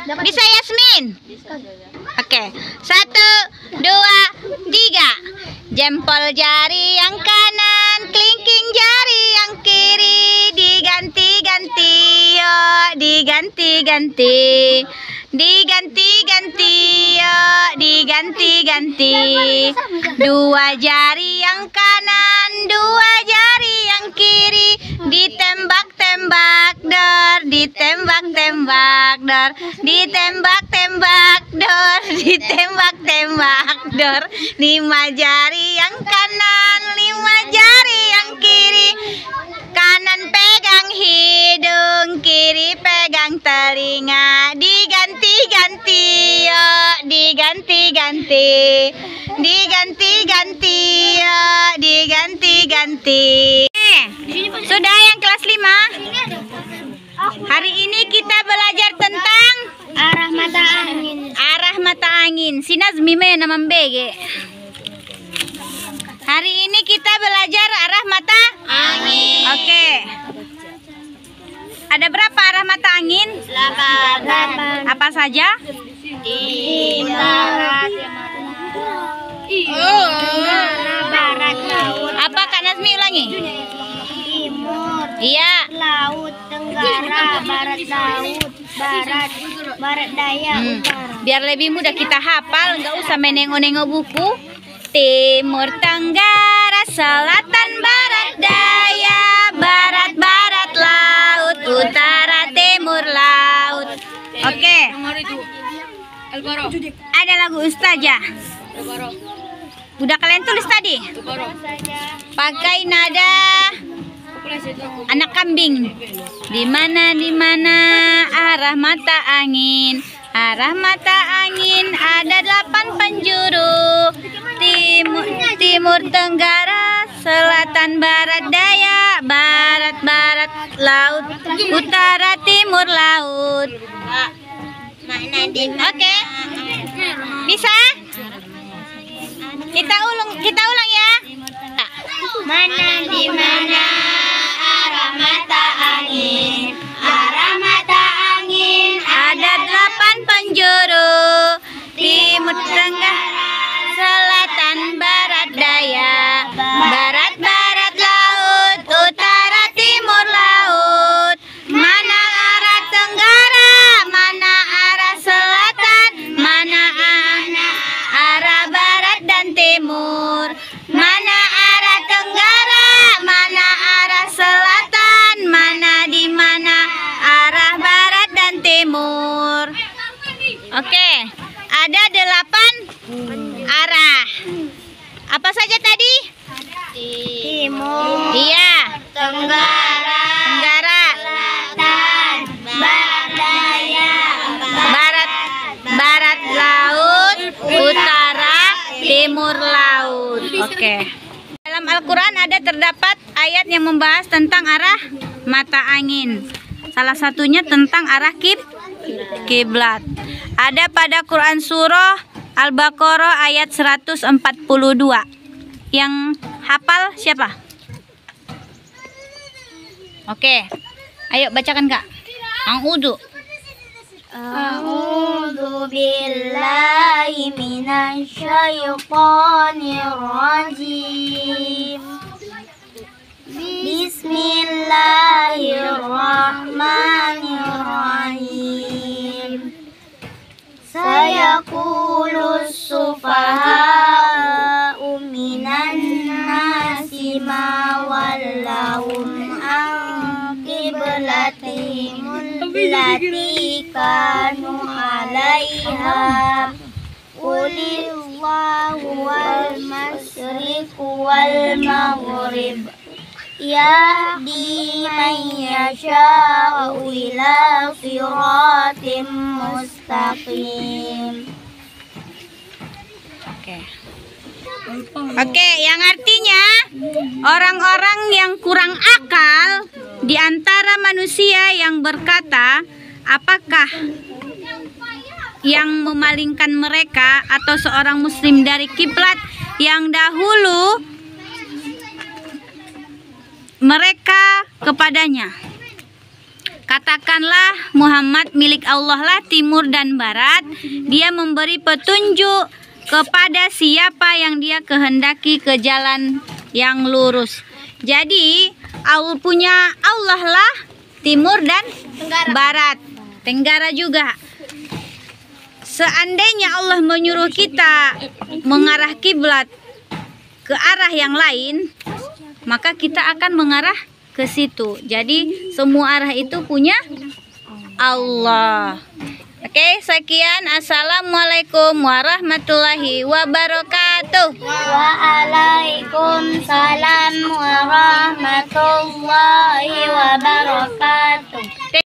Bisa Yasmin? Oke. 1, 2, 3. Jempol jari yang kanan, kelingking jari yang kiri, diganti-ganti, yo, diganti-ganti. Diganti-ganti, yo, diganti-ganti. 2 jari yang kanan, 2 jari yang kiri, ditembak-tembak dor, ditembak-tembak dor, ditembak-tembak dor, ditembak-tembak dor. 5 jari yang kanan, 5 jari yang kiri, kanan pegang hidung, kiri pegang telinga, diganti-ganti, yo, diganti-ganti, diganti-ganti, yo, diganti-ganti. Sudah yang kelas 5? Hari ini kita belajar tentang arah mata angin. Arah mata angin. Si Nazmi nama BG. Hari ini kita belajar arah mata Angin. Oke. Ada berapa arah mata angin? 8. Apa saja? Barat. Barat laut. Apa Kak Nazmi ulangi? Timur. Iya. Laut tenggara. Barat laut. Barat daya. Utara. Biar lebih mudah kita hafal, nggak usah menengok-nengok buku. Timur tenggara, selatan barat daya, barat barat laut, utara timur laut. Oke. Ada lagu Ustazah. Udah kalian tulis tadi? Pakai nada anak kambing. Di mana arah mata angin? Arah mata angin ada 8 penjuru. Timur tenggara, selatan barat daya, barat barat laut, utara timur laut. Oke. Bisa? Kita ulang ya. Mana di mana arah mata angin? Arah mata angin Ada 8 penjuru. Timur tenggara, selatan barat daya, barat barat laut, utara timur laut. Mana arah tenggara, mana arah selatan, mana arah barat dan timur. Mana arah tenggara, mana arah selatan, di mana arah barat dan timur. Oke, ada 8 arah. Apa saja tadi? timur, Iya. tenggara, selatan, barat daya, Barat laut, utara timur laut. Oke. Dalam Al-Quran terdapat ayat yang membahas tentang arah mata angin. Salah satunya tentang arah kiblat. Ada pada Quran surah Al-Baqarah ayat 142. Yang hafal siapa? Oke. Ayo bacakan Kak. A'udzu. A'udzu billahi minasyaitonir rajim. Bismillahirrahmanirrahim. Sayaqulus sufaha'u minan nasi ma wallahum an qiblatihim allati kanu 'alaiha. Qulillahu wal masyriqu wal maghrib yahdi man yasha'u ila siratim mustaqim. Oke, yang artinya orang-orang yang kurang akal di antara manusia yang berkata, apakah yang memalingkan mereka atau seorang muslim dari kiblat yang dahulu mereka kepadanya. Kata katakanlah Muhammad milik Allah lah timur dan barat. Dia memberi petunjuk kepada siapa yang dia kehendaki ke jalan yang lurus. Jadi punya Allah lah timur dan barat, tenggara juga. Seandainya Allah menyuruh kita mengarah kiblat ke arah yang lain, maka kita akan mengarah ke situ. Jadi semua arah itu punya Allah. Oke, sekian. Assalamualaikum warahmatullahi wabarakatuh. Waalaikumsalam warahmatullahi wabarakatuh.